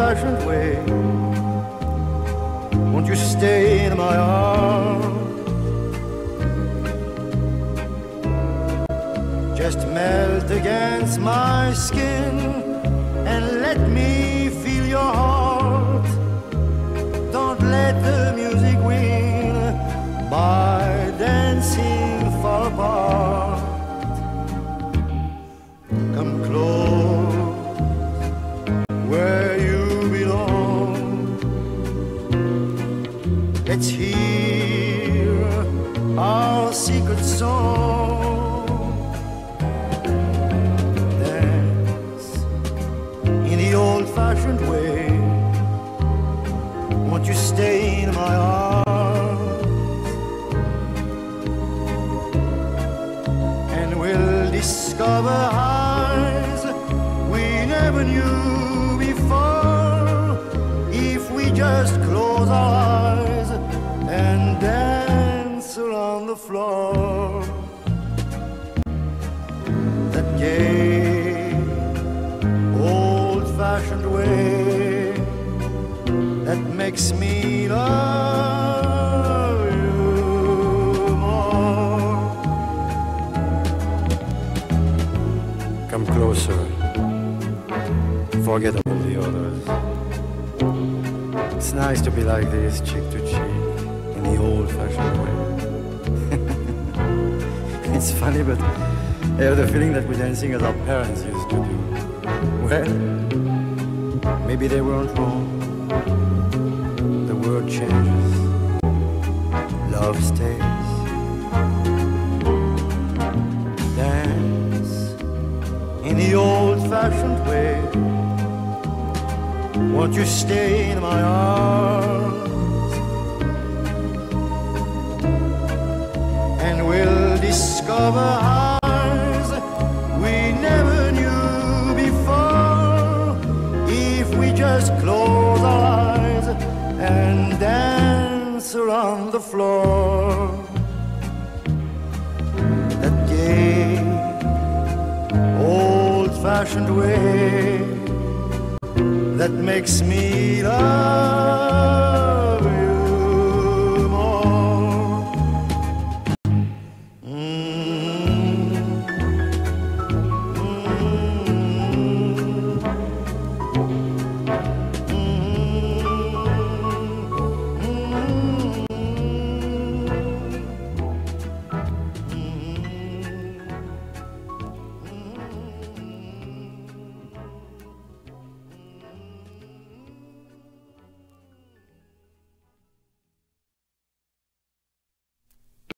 old-fashioned way. Won't you stay in my arms? Just melt against my skin and let me feel your heart. Don't let the music win by dancing far apart. Come close where you belong. Let's hear our secret song. Dance in the old-fashioned way. Won't you stay in my arms? And we'll discover highs we never knew before, if we just close our eyes and dance around the floor. That gay, old-fashioned way that makes me love you more. Come closer, forget all the others. It's nice to be like this, cheek to cheek, in the old-fashioned way. It's funny, but I have the feeling that we're dancing as our parents used to do. Well, maybe they weren't wrong. The world changes, love stays. Dance in the old-fashioned way. Won't you stay in my arms? And we'll discover highs we never knew before, if we just close our eyes and dance around the floor. That gay, old-fashioned way that makes me love